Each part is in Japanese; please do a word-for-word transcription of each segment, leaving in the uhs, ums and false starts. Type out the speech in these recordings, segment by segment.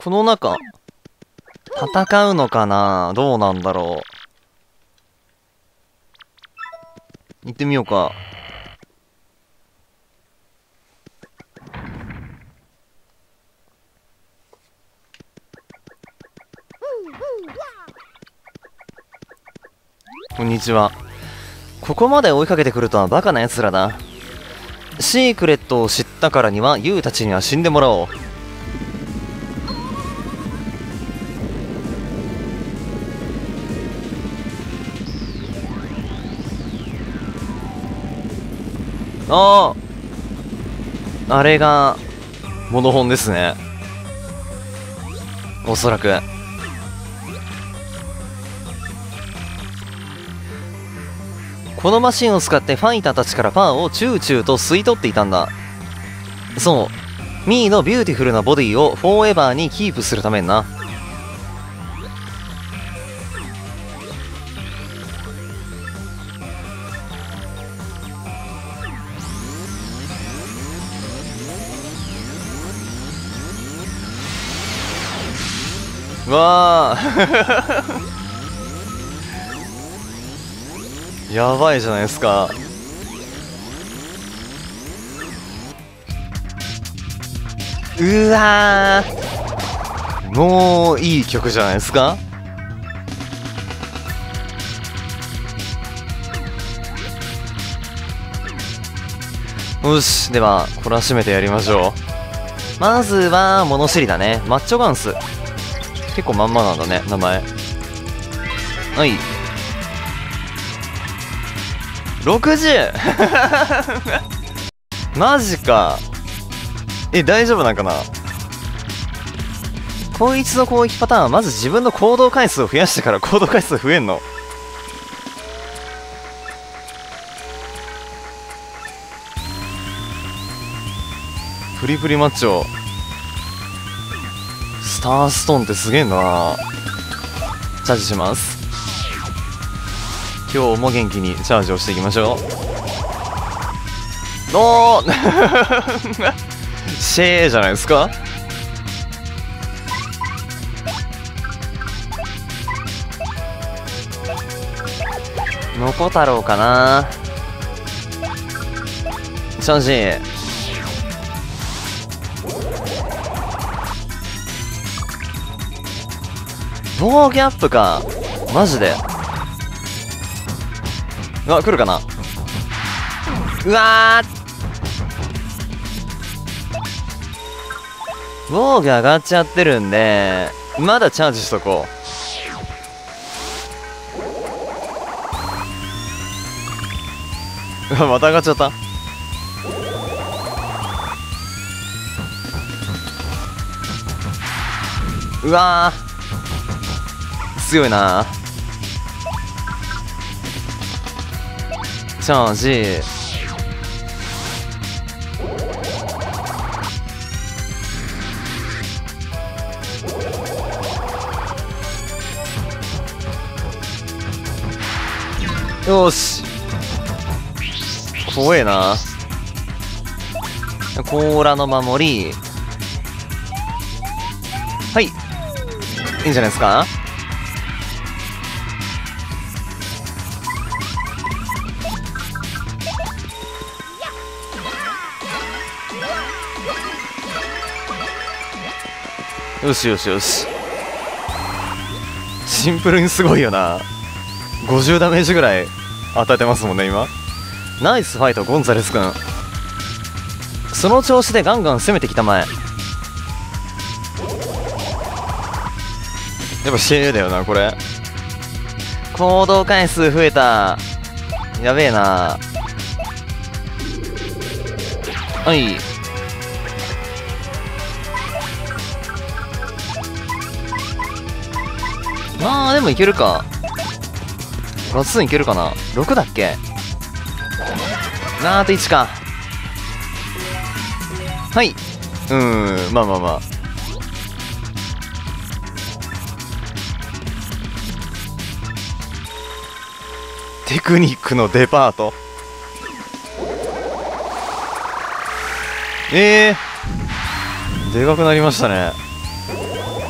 この中、戦うのかな？どうなんだろう。行ってみようか。こんにちは。ここまで追いかけてくるとはバカな奴らだ。シークレットを知ったからにはユウたちには死んでもらおう。ああ、あれがモノホンですね、おそらく。このマシンを使ってファイターたちからパワーをチューチューと吸い取っていたんだ。そう、ミーのビューティフルなボディをフォーエバーにキープするためにな。わあやばいじゃないですか。うわー、もういい曲じゃないですか。よし、では懲らしめてやりましょう。まずは物知りだね。マッチョガンス、結構まんまなんだね、名前。はい、ろくじゅう マジか。え、大丈夫なんかな。こいつの攻撃パターンはまず自分の行動回数を増やしてから行動回数増えんの。プリプリマッチョスターストーンってすげえな。チャージします。今日も元気にチャージをしていきましょう。おーシェーじゃないですか。ノコ太郎かな。チャージ。防御アップか、マジで。うわ、来るかな。うわー、防御上がっちゃってるんでまだチャージしとこう。うわ、また上がっちゃった。うわー、強いな。チャージ。よし、怖えな。甲羅の守り、はい、いいんじゃないですか。よしよしよし、シンプルにすごいよな。ごじゅうダメージぐらい与えてますもんね今。ナイスファイトゴンザレス君。その調子でガンガン攻めてきたまえ。やっぱシェーだよなこれ。行動回数増えた。やべえな。はい、まあでもいけるか。ガツンいけるかな。ろくだっけな。あといちか。はい、うーん、まあまあまあ。テクニックのデパート。えー、でかくなりましたね。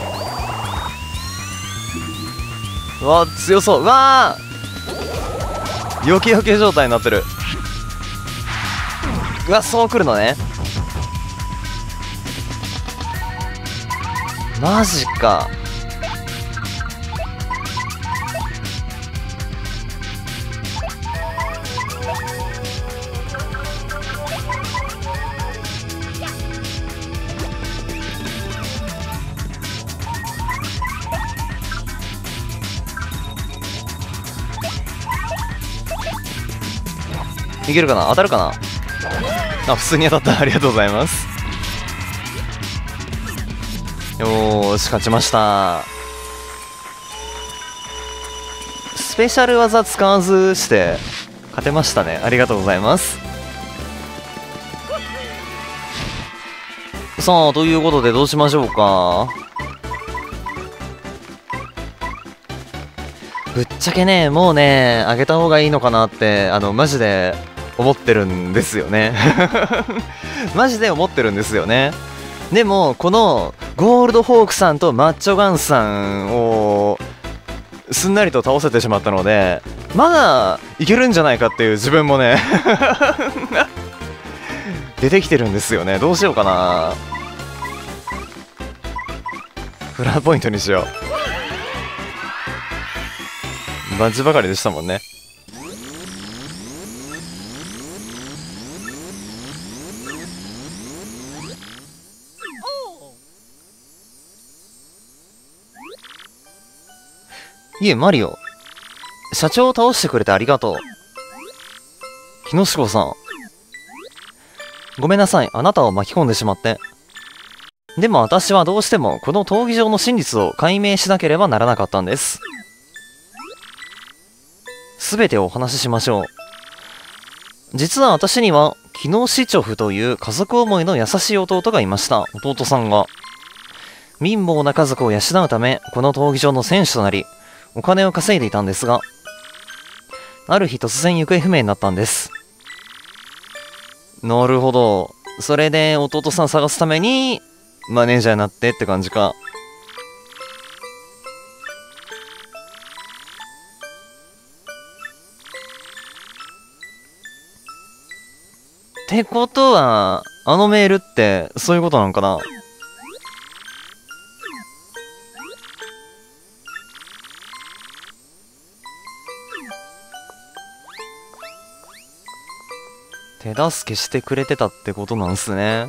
うわ強そう。うわーよけよけ状態になってる。うわそう来るのね。マジか。いけるかな、当たるかな。あ、普通に当たった。ありがとうございます。よーし勝ちました。スペシャル技使わずして勝てましたね。ありがとうございます。さあということでどうしましょうか。ぶっちゃけねもうねあげた方がいいのかなってあのマジで思ってるんですよねマジで思ってるんですよね。でもこのゴールドホークさんとマッチョガンさんをすんなりと倒せてしまったのでまだいけるんじゃないかっていう自分もね出てきてるんですよね。どうしようかな。フラーポイントにしよう。バッジばかりでしたもんね。いえマリオ社長を倒してくれてありがとう。木下子さんごめんなさい、あなたを巻き込んでしまって。でも私はどうしてもこの闘技場の真実を解明しなければならなかったんです。すべてをお話ししましょう。実は私にはキノシチョフという家族思いの優しい弟がいました。弟さんが貧乏な家族を養うためこの闘技場の選手となりお金を稼いでいたんですが、ある日突然行方不明になったんです。なるほど。それで弟さん探すためにマネージャーになってって感じか。ってことはあのメールってそういうことなのかな。手助けしてくれてたってことなんすね。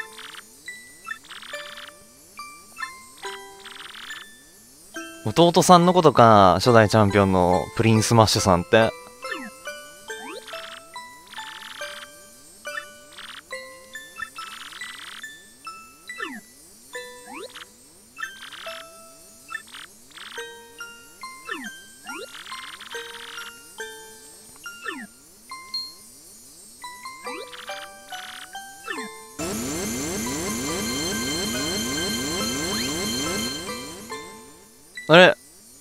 弟さんのことか、初代チャンピオンのプリンスマッシュさんって。あれ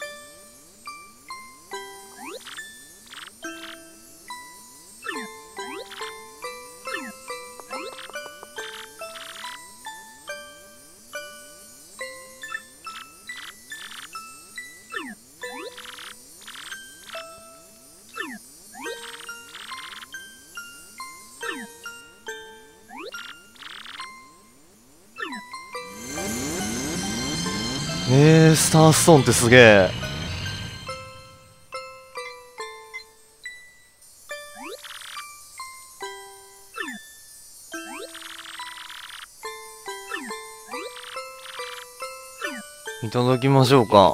えー、スターストーンってすげえ。いただきましょうか。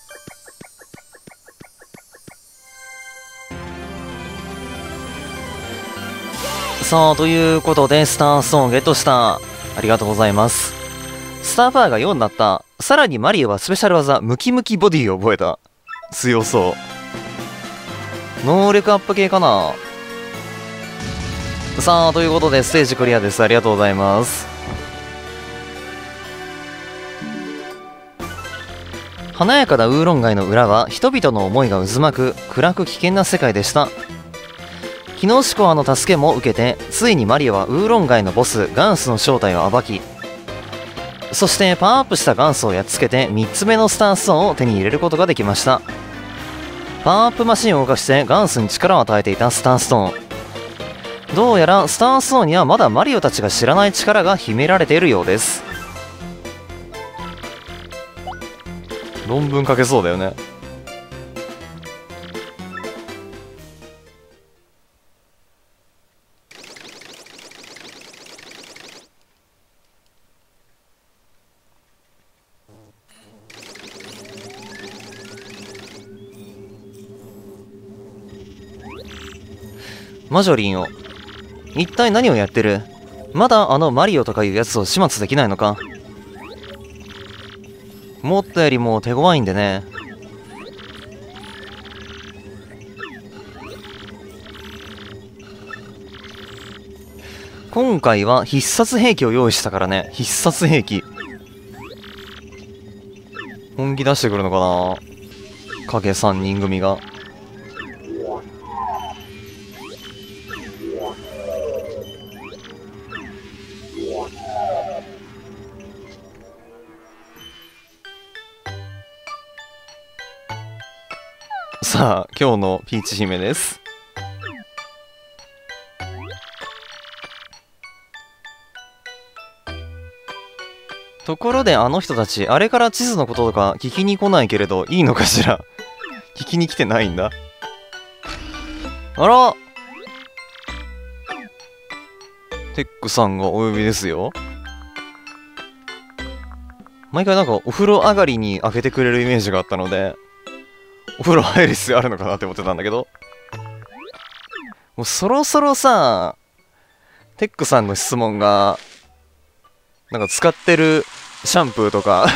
さあということでスターストーンゲットした。ありがとうございます。スターパワーがよんになった。さらにマリオはスペシャル技ムキムキボディを覚えた。強そう。能力アップ系かな。さあということでステージクリアです。ありがとうございます。華やかなウーロン街の裏は人々の思いが渦巻く暗く危険な世界でした。キノシコアの助けも受けてついにマリオはウーロン街のボスガンスの正体を暴き、そしてパワーアップしたガンスをやっつけてみっつめのスターストーンを手に入れることができました。 パワーアップマシンを動かしてガンスに力を与えていたスターストーン。どうやらスターストーンにはまだマリオたちが知らない力が秘められているようです。論文書けそうだよね。マジョリンを一体何をやってる？まだあのマリオとかいうやつを始末できないのか？思ったよりも手強いんでね。今回は必殺兵器を用意したからね。必殺兵器本気出してくるのかな、影さんにん組が。さあ今日のピーチ姫です。ところであの人たちあれから地図のこととか聞きに来ないけれどいいのかしら。聞きに来てないんだ。あら、テックさんがお呼びですよ。毎回なんかお風呂上がりに開けてくれるイメージがあったので、お風呂入る必要あるのかなって思ってたんだけど、もうそろそろさ、テックさんの質問がなんか使ってるシャンプーとか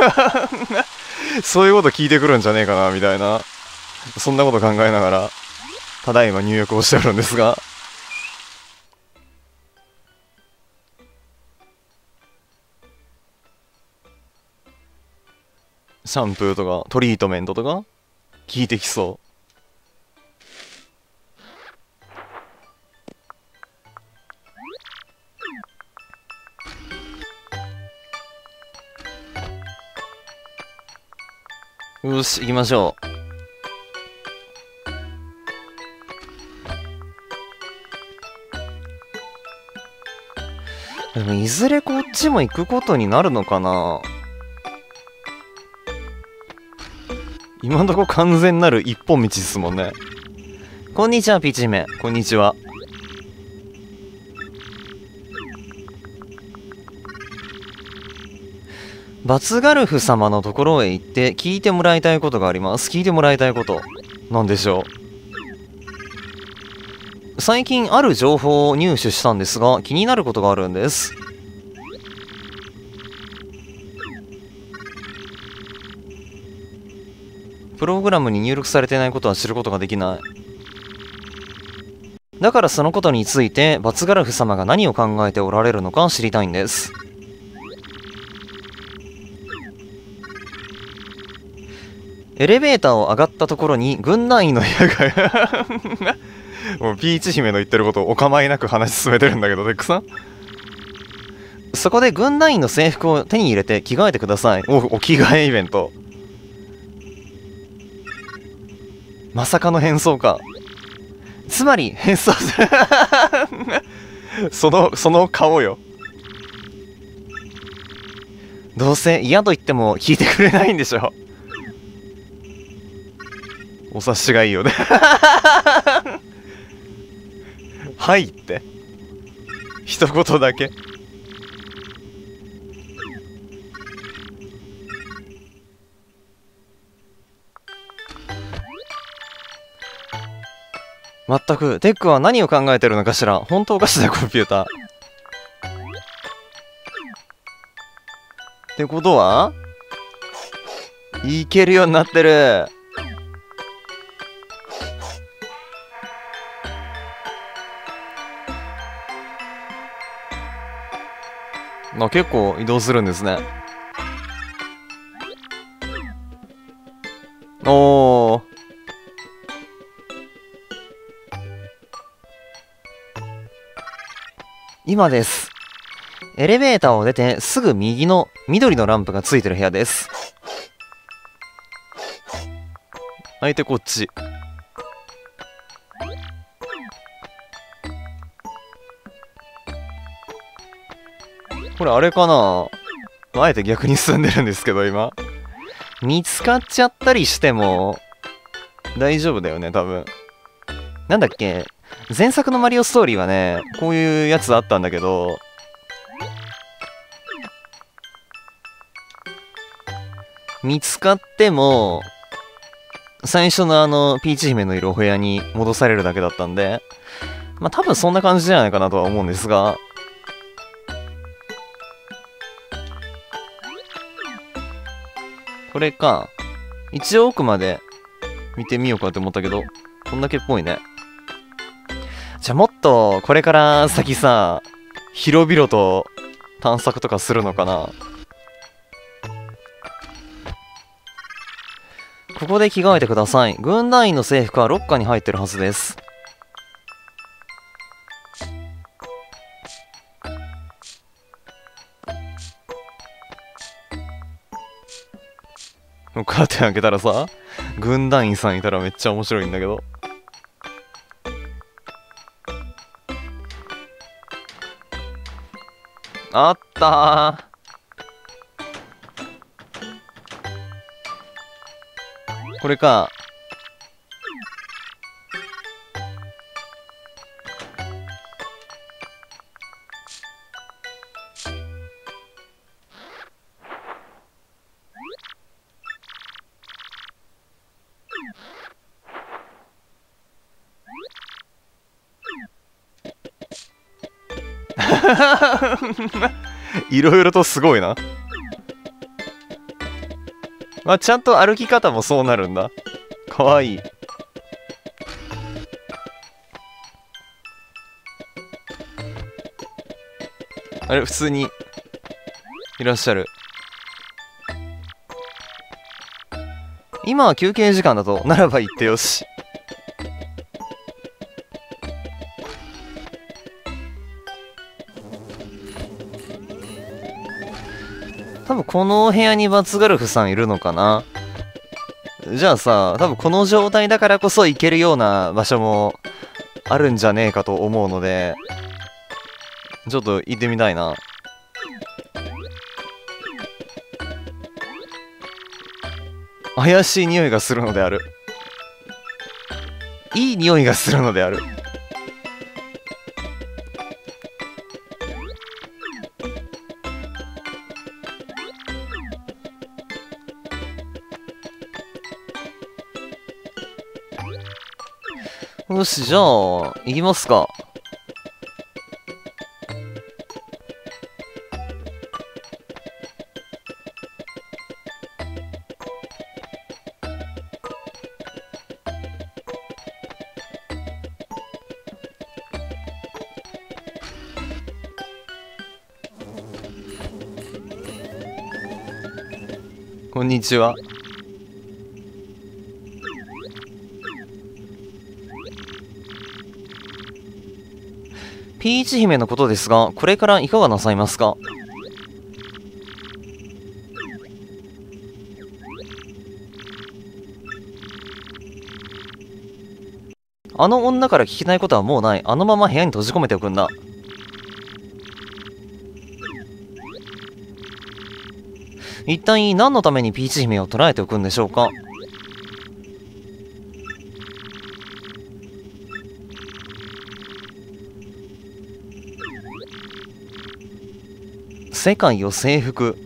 そういうこと聞いてくるんじゃねえかなみたいな、そんなこと考えながらただいま入浴をしておるんですが、シャンプーとかトリートメントとか効いてきそう。よし行きましょう。でもいずれこっちも行くことになるのかな。今んとこ完全なる一本道ですもんね。こんにちはピーチ姫。こんにちは。バツガルフ様のところへ行って聞いてもらいたいことがあります。聞いてもらいたいことなんでしょう。最近ある情報を入手したんですが気になることがあるんです。プログラムに入力されていないことは知ることができない。だからそのことについてバツガルフ様が何を考えておられるのか知りたいんです。エレベーターを上がったところに軍団員の部屋がもうピーチ姫の言ってることをお構いなく話し進めてるんだけど、テックさんそこで軍団員の制服を手に入れて着替えてください。おお着替えイベント。まさかの変装か。つまり変装するそのその顔よ。どうせ嫌と言っても聞いてくれないんでしょ。お察しがいいよねはいって一言だけ。まったくテックは何を考えてるのかしら。本当おかしなコンピューターってことはいけるようになってる。あ、結構移動するんですね。おー、今です。エレベーターを出てすぐ右の緑のランプがついてる部屋です。 相手こっち。これあれかな、あえて逆に進んでるんですけど、今。見つかっちゃったりしても、大丈夫だよね、多分。なんだっけ、前作のマリオストーリーはね、こういうやつあったんだけど、見つかっても、最初のあの、ピーチ姫のいるお部屋に戻されるだけだったんで、まあ多分そんな感じじゃないかなとは思うんですが、これか。一応奥まで見てみようかって思ったけど、こんだけっぽいね。じゃあもっとこれから先さ、広々と探索とかするのかな。ここで着替えてください。軍団員の制服はロッカーに入ってるはずです。カーテン開けたらさ、軍団員さんいたらめっちゃ面白いんだけど。あったー。これか。いろいろとすごいな。まあ、ちゃんと歩き方もそうなるんだ。かわいい。あれ、普通にいらっしゃる。今は休憩時間だと、ならば行ってよし。多分この部屋にバツガルフさんいるのかな。じゃあさ、多分この状態だからこそ行けるような場所もあるんじゃねえかと思うので、ちょっと行ってみたいな。怪しい匂いがするのである。いい匂いがするのである。よし、じゃあ、行きますか。こんにちは。ピーチ姫のことですが、これからいかがなさいますか？あの女から聞きたいことはもうない。あのまま部屋に閉じ込めておくんだ。一体何のためにピーチ姫を捕らえておくんでしょうか？世界を征服。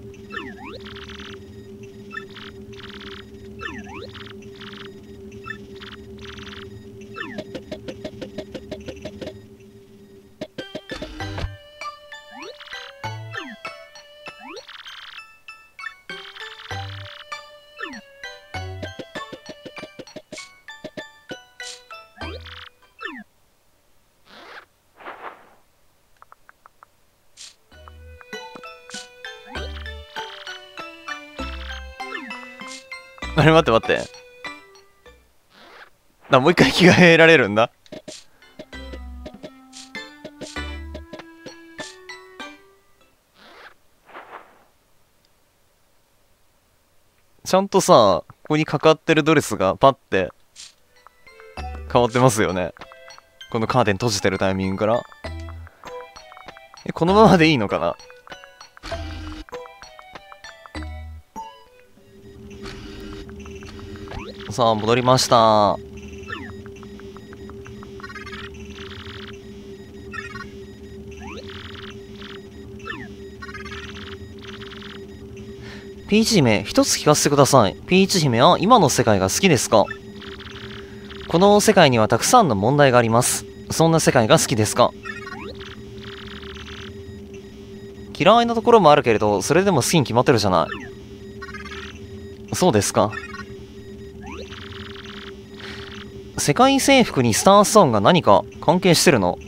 あれ、待って待って。あ、もう一回着替えられるんだ。ちゃんとさ、 こにかかってるドレスがパッて変わってますよね。このカーテン閉じてるタイミングから。え、このままでいいのかな。さあ、戻りました。ピーチ姫、一つ聞かせてください。ピーチ姫は今の世界が好きですか？この世界にはたくさんの問題があります。そんな世界が好きですか？嫌いなところもあるけれど、それでも好きに決まってるじゃない。そうですか。世界征服にスターストーンが何か関係してるの？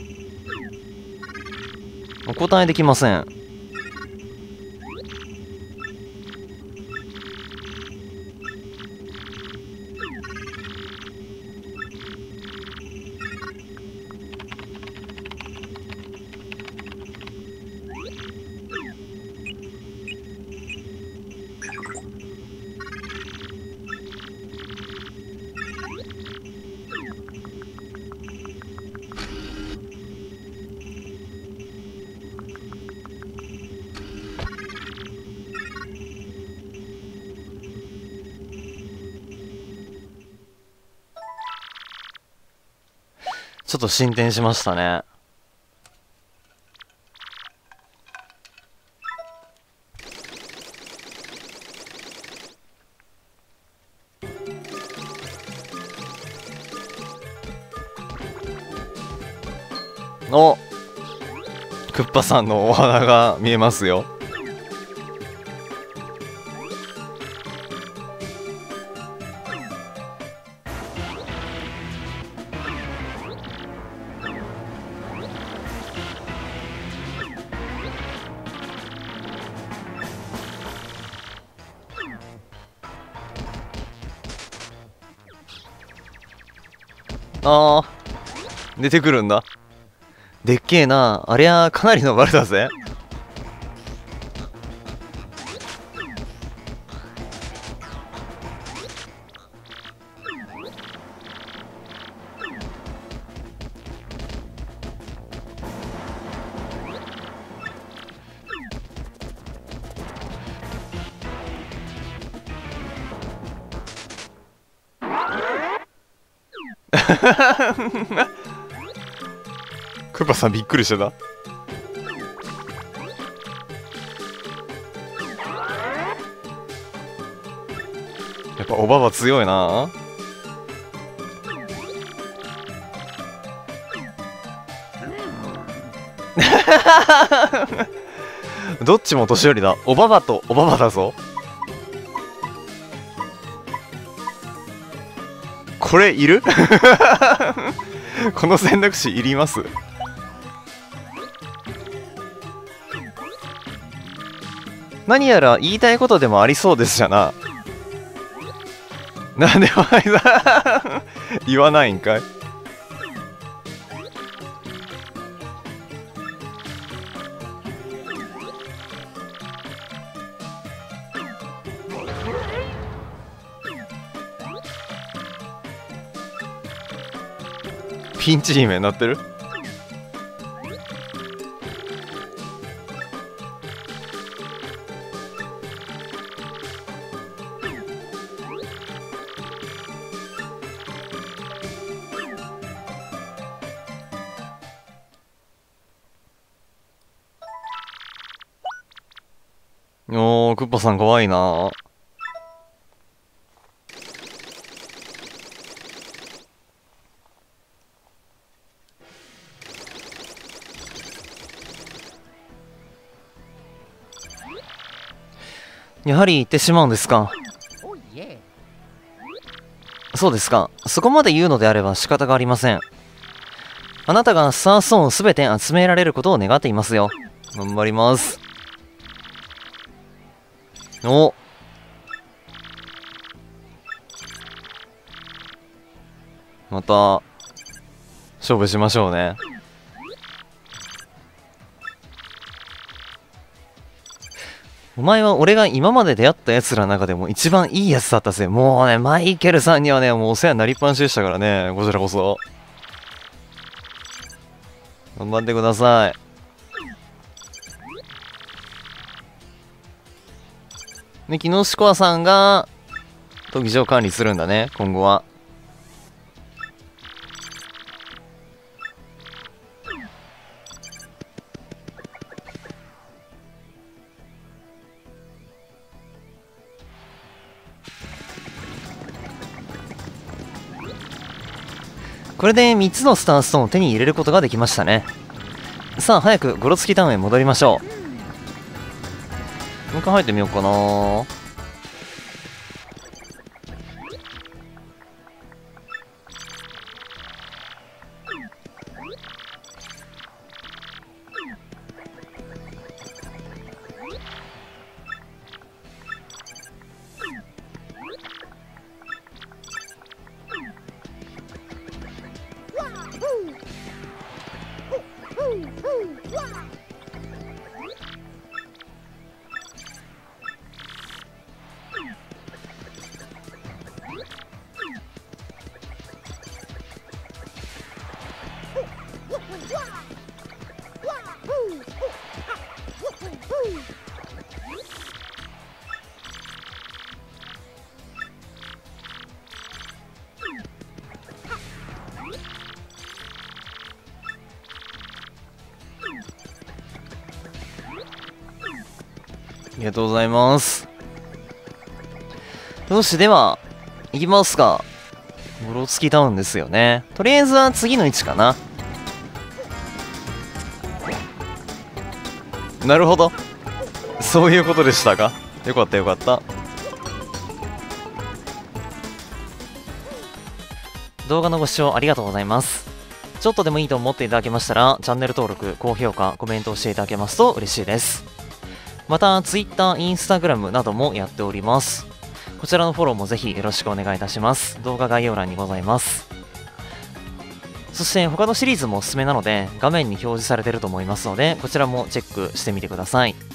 お答えできません。ちょっと進展しましたね。お、クッパさんのお花が見えますよ。あー、出てくるんだ。でっけえな。ありゃかなりのバルだぜ。クッパさんびっくりしてた。やっぱおばば強いな。どっちも年寄りだ。おばばとおばばだぞ。これいる？この選択肢いります？何やら言いたいことでもありそうですじゃな。なんでもないだ。言わないんかい。ピンチ姫になってる。おー、クッパさん怖いな。やはり行ってしまうんですか。そうですか。そこまで言うのであれば仕方がありません。あなたがスターストーンをすべて集められることを願っていますよ。頑張ります。お、また勝負しましょうね。 お前は俺が今まで出会ったやつらの中でも一番いいやつだったぜ。もうね、マイケルさんにはね、もうお世話になりっぱなしでしたからね、こちらこそ。頑張ってください。で、木下コアさんが、闘技場管理するんだね、今後は。これでみっつのスターストーンを手に入れることができましたね。さあ早くゴロツキタウンへ戻りましょう。もう一回入ってみようかな。ありがとうございます。よし、では、行きますか。ゴロツキタウンですよね。とりあえずは次の位置かな。なるほど。そういうことでしたか。よかったよかった。動画のご視聴ありがとうございます。ちょっとでもいいと思っていただけましたら、チャンネル登録、高評価、コメントをしていただけますと嬉しいです。また、Twitter、Instagram などもやっております。こちらのフォローもぜひよろしくお願いいたします。動画概要欄にございます。そして他のシリーズもおすすめなので、画面に表示されていると思いますので、こちらもチェックしてみてください。